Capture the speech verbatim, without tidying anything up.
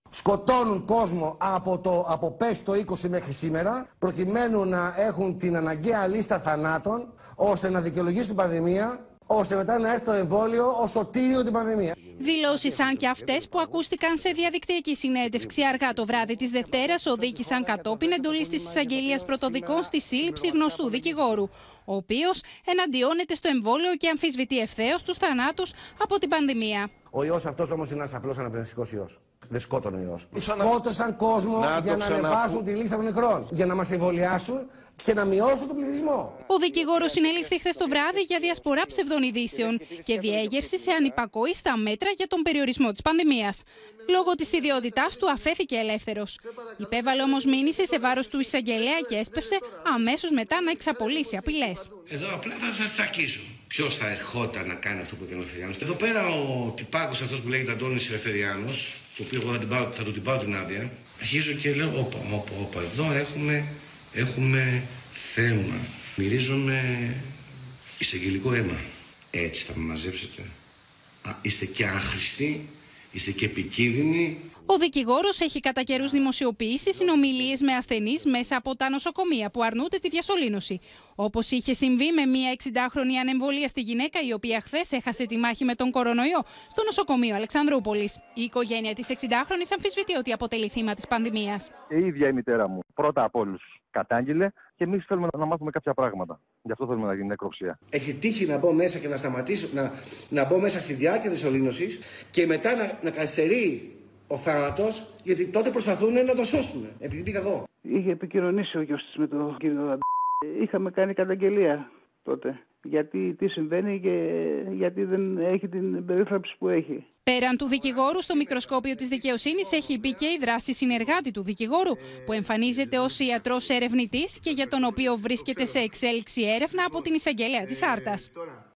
Σκοτώνουν κόσμο από, το, από πέρσι το είκοσι μέχρι σήμερα, προκειμένου να έχουν την αναγκαία λίστα θανάτων, ώστε να δικαιολογήσουν την πανδημία, ώστε μετά να έρθει το εμβόλιο ως σωτήριο την πανδημία. Δηλώσεις σαν και αυτές που ακούστηκαν σε διαδικτυακή συνέντευξη αργά το βράδυ της Δευτέρας οδήγησαν κατόπιν εντολής της Εισαγγελίας Πρωτοδικών στη σύλληψη γνωστού δικηγόρου, ο οποίος εναντιώνεται στο εμβόλιο και αμφισβητεί ευθέως τους θανάτους από την πανδημία. Ο ιός αυτός όμως είναι ένας απλός αναπνευστικός ιός. Δεν σκότωνε ο ιός. Σκότωσαν κόσμο να για να ανεβάσουν τη λίστα των νεκρών. Για να μας εμβολιάσουν και να μειώσουν τον πληθυσμό. Ο δικηγόρος συνελήφθη χθες το βράδυ για διασπορά ψευδών ειδήσεων και διέγερση σε ανυπακοή στα μέτρα για τον περιορισμό της πανδημίας. Λόγω της ιδιότητάς του αφέθηκε ελεύθερος. Υπέβαλε όμως μήνυση σε βάρος του εισαγγελέα και έσπευσε αμέσως μετά να εξαπολύσει απειλές. Εδώ απλά θα σας τσακίσω. Ποιος θα ερχόταν να κάνει αυτό που έκανε ο Ελευθεριάνος. Εδώ πέρα ο τυπάκος αυτός που λέγεται Αντώνης Ελευθεριάνος, το οποίο εγώ θα, την πάω, θα του την πάω την άδεια, αρχίζω και λέω: Όπα, όπα, όπα, εδώ έχουμε, έχουμε θέμα. Μυρίζομαι εισαγγελικό αίμα. Έτσι θα με μαζέψετε. Α, είστε και άχρηστοι, είστε και επικίνδυνοι. Ο δικηγόρος έχει κατά καιρούς δημοσιοποιήσει συνομιλίες με ασθενείς μέσα από τα νοσοκομεία που αρνούνται τη διασωλήνωση. Όπως είχε συμβεί με μια εξηντάχρονη ανεμβολίαστη γυναίκα, η οποία χθες έχασε τη μάχη με τον κορονοϊό στο νοσοκομείο Αλεξανδρούπολης. Η οικογένεια της εξηντάχρονης αμφισβητεί ότι αποτελεί θύμα της πανδημίας. Η ίδια η μητέρα μου πρώτα από όλους κατάγγειλε και εμείς θέλουμε να μάθουμε κάποια πράγματα. Γι' αυτό θέλουμε να γίνει νεκροψία. Έχει τύχει να μπω μέσα και να σταματήσω, να, να μπω μέσα στη διάρκεια της σωλήνωσης και μετά να, να καθυστερεί ο θάνατος, γιατί τότε προσπαθούν να το σώσουν, επειδή πήγα εγώ. Είχε επικοινωνήσει ο γιος της με τον κύριο Αντ... Είχαμε κάνει καταγγελία τότε. Γιατί τι συμβαίνει και γιατί δεν έχει την περίφραψη που έχει. Πέραν του δικηγόρου, στο μικροσκόπιο της δικαιοσύνης έχει μπει και η δράση συνεργάτη του δικηγόρου, που εμφανίζεται ως ιατρός ερευνητής και για τον οποίο βρίσκεται σε εξέλιξη έρευνα από την εισαγγελέα της Άρτας.